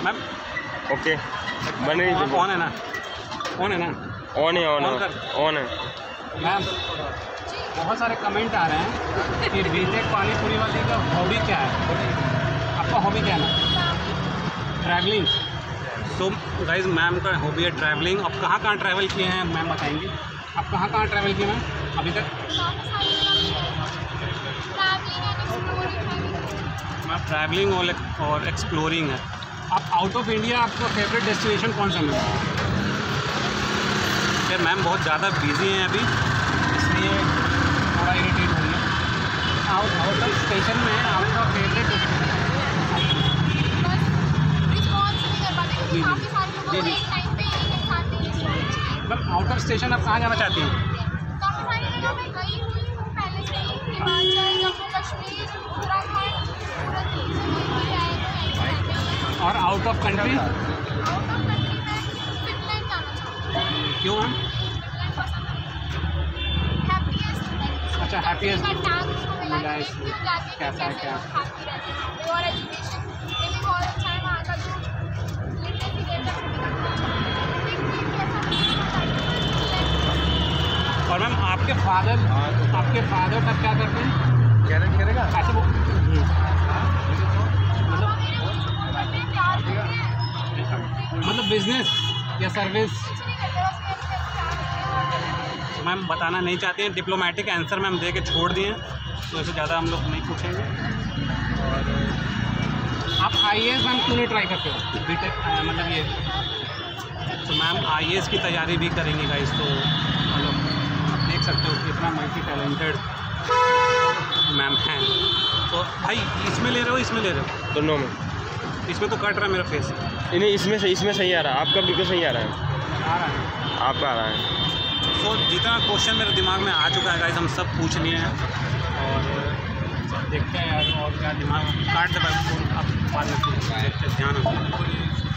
Ma'am okay बने ही on है ना? ऑन है ना? ऑन है ऑन है। मैम बहुत सारे कमेंट आ रहे हैं कि बीटेक पानीपुरी वाले का हॉबी क्या है? आपका हॉबी क्या है ना? ट्रैवलिंग। सो गाइज मैम का हॉबी है ट्रैवलिंग। अब कहाँ ट्रैवल किए हैं मैम बताएंगे? आप कहाँ ट्रैवल किए मैम अभी तक? मैम ट्रैवलिंग और एक्सप्लोरिंग है। आप आउट ऑफ इंडिया आपका फेवरेट डेस्टिनेशन कौन सा मैम? फिर मैम बहुत ज़्यादा बिजी हैं अभी, इसलिए थोड़ा इरिटेट हो गया। आउट ऑफ स्टेशन में आपका फेवरेट मतलब आउट ऑफ स्टेशन आप कहाँ जाना चाहती हैं? और आउट ऑफ कंट्री? क्यों मैम? अच्छा हैप्पीएस्ट मिला इसलिए। कैसा है क्या? और मैम आपके फादर तब क्या करते हैं? करेगा ऐसे वो मतलब बिजनेस या सर्विस? मैम बताना नहीं चाहते हैं, डिप्लोमेटिक आंसर मैम दे के छोड़ दिए हैं, तो इससे ज़्यादा हम लोग नहीं पूछेंगे। और आप IAS मैम क्यों नहीं ट्राई करते हो? बीटेक मतलब ये तो मैम IAS की तैयारी भी करेंगे गाइस, तो मतलब आप देख सकते हो कितना मल्टी टैलेंटेड मैम हैं। तो भाई इसमें ले रहे हो इसमें ले रहे हो? दोनों में। इसमें तो कट रहा है मेरा फेस। नहीं इसमें सही आ रहा है, आपका बिल्कुल सही आ रहा है। आपका आ रहा है। सो जितना क्वेश्चन मेरे दिमाग में आ चुका है गाइस हम सब पूछ लिए हैं, और देखते हैं यार और क्या दिमाग काट दे भाई, फोन अब बाद में देखते ध्यान